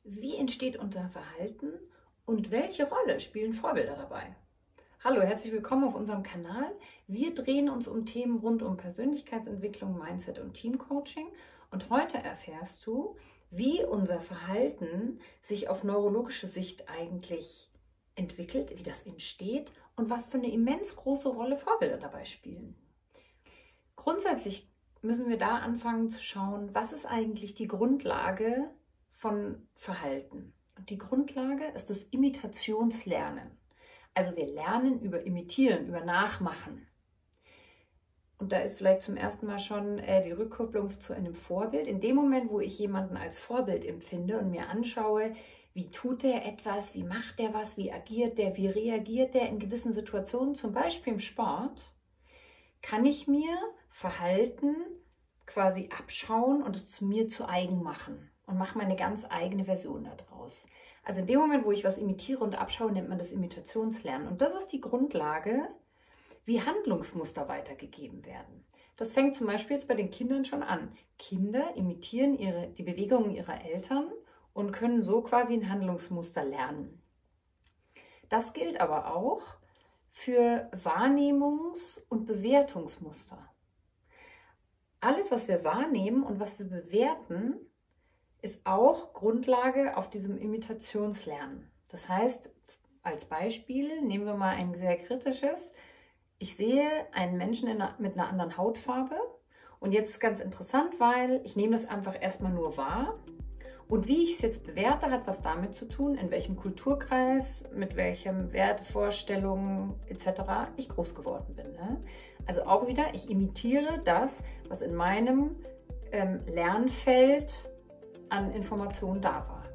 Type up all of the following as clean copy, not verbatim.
Wie entsteht unser Verhalten und welche Rolle spielen Vorbilder dabei? Hallo, herzlich willkommen auf unserem Kanal. Wir drehen uns um Themen rund um Persönlichkeitsentwicklung, Mindset und Teamcoaching. Und heute erfährst du, wie unser Verhalten sich auf neurologische Sicht eigentlich entwickelt, wie das entsteht und was für eine immens große Rolle Vorbilder dabei spielen. Grundsätzlich müssen wir da anfangen zu schauen, was ist eigentlich die Grundlage von Verhalten. Und die Grundlage ist das Imitationslernen. Also wir lernen über Imitieren, über Nachmachen. Und da ist vielleicht zum ersten Mal schon die Rückkopplung zu einem Vorbild. In dem Moment, wo ich jemanden als Vorbild empfinde und mir anschaue, wie tut der etwas, wie macht der was, wie agiert der, wie reagiert der in gewissen Situationen, zum Beispiel im Sport, kann ich mir Verhalten quasi abschauen und es zu mir zu eigen machen und mache meine ganz eigene Version daraus. Also in dem Moment, wo ich was imitiere und abschaue, nennt man das Imitationslernen. Und das ist die Grundlage, wie Handlungsmuster weitergegeben werden. Das fängt zum Beispiel jetzt bei den Kindern schon an. Kinder imitieren die Bewegungen ihrer Eltern und können so quasi ein Handlungsmuster lernen. Das gilt aber auch für Wahrnehmungs- und Bewertungsmuster. Alles, was wir wahrnehmen und was wir bewerten, ist auch Grundlage auf diesem Imitationslernen. Das heißt, als Beispiel nehmen wir mal ein sehr kritisches. Ich sehe einen Menschen mit einer anderen Hautfarbe und jetzt ist ganz interessant, weil ich nehme das einfach erstmal nur wahr. Und wie ich es jetzt bewerte, hat was damit zu tun, in welchem Kulturkreis, mit welchen Wertevorstellungen etc. ich groß geworden bin. Ne? Also auch wieder, ich imitiere das, was in meinem Lernfeld an Informationen da war.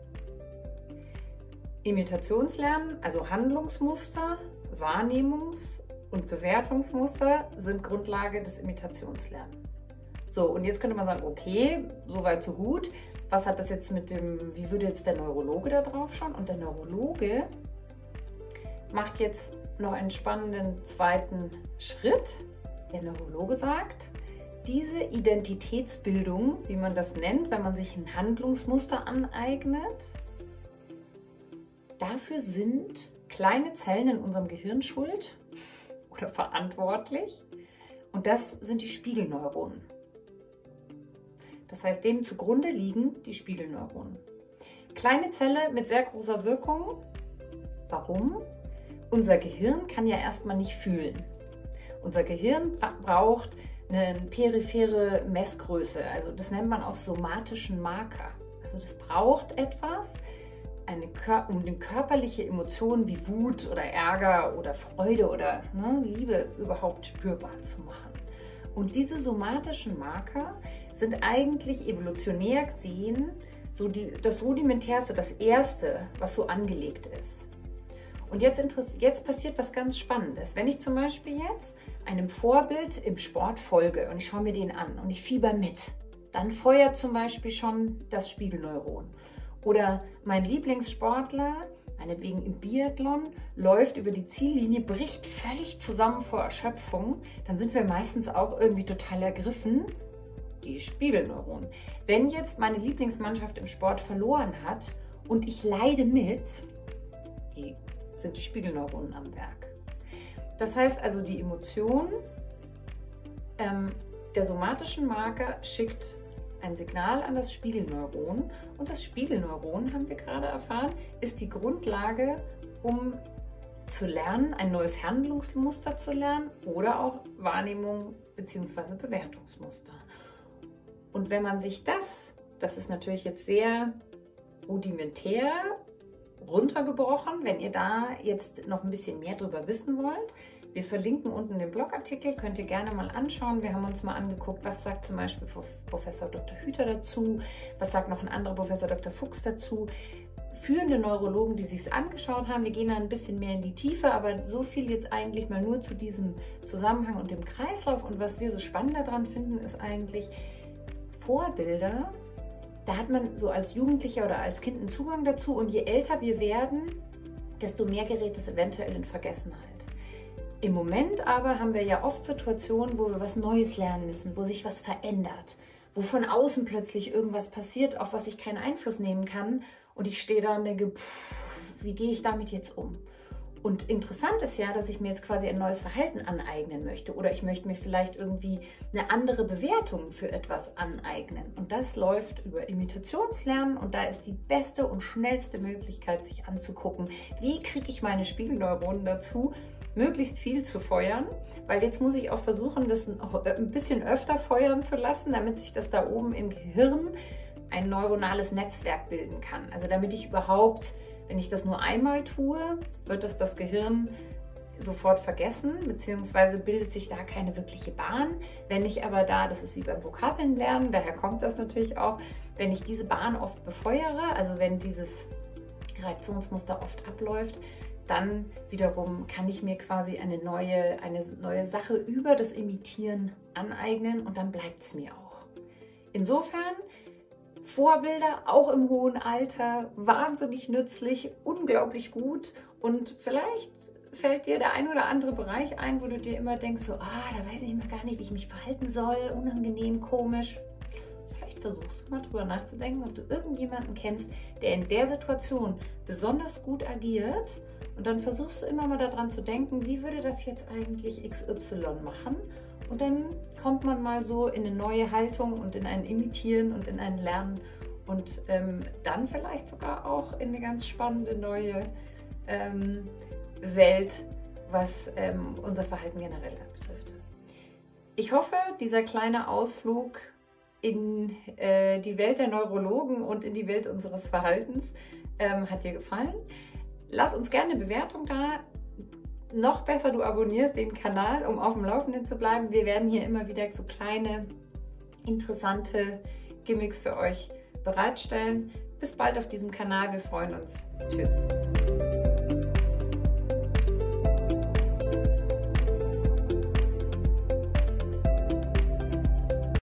Imitationslernen, also Handlungsmuster, Wahrnehmungs- und Bewertungsmuster sind Grundlage des Imitationslernens. So, und jetzt könnte man sagen, okay, soweit so gut. Was hat das jetzt mit dem, wie würde jetzt der Neurologe da drauf schauen? Und der Neurologe macht jetzt noch einen spannenden zweiten Schritt. Der Neurologe sagt, diese Identitätsbildung, wie man das nennt, wenn man sich ein Handlungsmuster aneignet, dafür sind kleine Zellen in unserem Gehirn schuld oder verantwortlich. Und das sind die Spiegelneuronen. Das heißt, dem zugrunde liegen die Spiegelneuronen. Kleine Zelle mit sehr großer Wirkung. Warum? Unser Gehirn kann ja erstmal nicht fühlen. Unser Gehirn braucht eine periphere Messgröße. Also das nennt man auch somatischen Marker. Also das braucht etwas, um die körperliche Emotionen wie Wut oder Ärger oder Freude oder Liebe überhaupt spürbar zu machen. Und diese somatischen Marker sind eigentlich evolutionär gesehen so das Rudimentärste, das Erste, was so angelegt ist. Und jetzt passiert was ganz Spannendes. Wenn ich zum Beispiel jetzt einem Vorbild im Sport folge und ich schaue mir den an und ich fieber mit, dann feuert zum Beispiel schon das Spiegelneuron. Oder mein Lieblingssportler, meinetwegen im Biathlon, läuft über die Ziellinie, bricht völlig zusammen vor Erschöpfung, dann sind wir meistens auch irgendwie total ergriffen, die Spiegelneuronen. Wenn jetzt meine Lieblingsmannschaft im Sport verloren hat und ich leide mit, sind die Spiegelneuronen am Werk. Das heißt also, die Emotion der somatischen Marker schickt ein Signal an das Spiegelneuron und das Spiegelneuron, haben wir gerade erfahren, ist die Grundlage, um zu lernen, ein neues Handlungsmuster zu lernen oder auch Wahrnehmung bzw. Bewertungsmuster. Und wenn man sich das ist natürlich jetzt sehr rudimentär runtergebrochen, wenn ihr da jetzt noch ein bisschen mehr drüber wissen wollt. Wir verlinken unten den Blogartikel, könnt ihr gerne mal anschauen. Wir haben uns mal angeguckt, was sagt zum Beispiel Professor Dr. Hüther dazu, was sagt noch ein anderer Professor Dr. Fuchs dazu. Führende Neurologen, die sich es angeschaut haben, wir gehen da ein bisschen mehr in die Tiefe, aber so viel jetzt eigentlich mal nur zu diesem Zusammenhang und dem Kreislauf. Und was wir so spannend daran finden, ist eigentlich Vorbilder. Da hat man so als Jugendlicher oder als Kind einen Zugang dazu und je älter wir werden, desto mehr gerät es eventuell in Vergessenheit. Im Moment aber haben wir ja oft Situationen, wo wir was Neues lernen müssen, wo sich was verändert, wo von außen plötzlich irgendwas passiert, auf was ich keinen Einfluss nehmen kann und ich stehe da und denke, wie gehe ich damit jetzt um? Und interessant ist ja, dass ich mir jetzt quasi ein neues Verhalten aneignen möchte oder ich möchte mir vielleicht irgendwie eine andere Bewertung für etwas aneignen. Und das läuft über Imitationslernen und da ist die beste und schnellste Möglichkeit, sich anzugucken, wie kriege ich meine Spiegelneuronen dazu, möglichst viel zu feuern, weil jetzt muss ich auch versuchen, das auch ein bisschen öfter feuern zu lassen, damit sich das da oben im Gehirn ein neuronales Netzwerk bilden kann. Also damit ich überhaupt, wenn ich das nur einmal tue, wird das Gehirn sofort vergessen, beziehungsweise bildet sich da keine wirkliche Bahn. Wenn ich aber da, das ist wie beim Vokabeln lernen, daher kommt das natürlich auch, wenn ich diese Bahn oft befeuere, also wenn dieses Reaktionsmuster oft abläuft, dann wiederum kann ich mir quasi eine neue Sache über das Imitieren aneignen und dann bleibt es mir auch. Insofern Vorbilder, auch im hohen Alter, wahnsinnig nützlich, unglaublich gut und vielleicht fällt dir der ein oder andere Bereich ein, wo du dir immer denkst, so, da weiß ich immer gar nicht, wie ich mich verhalten soll, unangenehm, komisch. Vielleicht versuchst du mal drüber nachzudenken, ob du irgendjemanden kennst, der in der Situation besonders gut agiert und dann versuchst du immer mal daran zu denken, wie würde das jetzt eigentlich XY machen? Und dann kommt man mal so in eine neue Haltung und in ein Imitieren und in ein Lernen und dann vielleicht sogar auch in eine ganz spannende neue Welt, was unser Verhalten generell betrifft. Ich hoffe, dieser kleine Ausflug in die Welt der Neurologen und in die Welt unseres Verhaltens hat dir gefallen. Lass uns gerne eine Bewertung da. Noch besser, du abonnierst den Kanal, um auf dem Laufenden zu bleiben. Wir werden hier immer wieder so kleine, interessante Gimmicks für euch bereitstellen. Bis bald auf diesem Kanal. Wir freuen uns. Tschüss.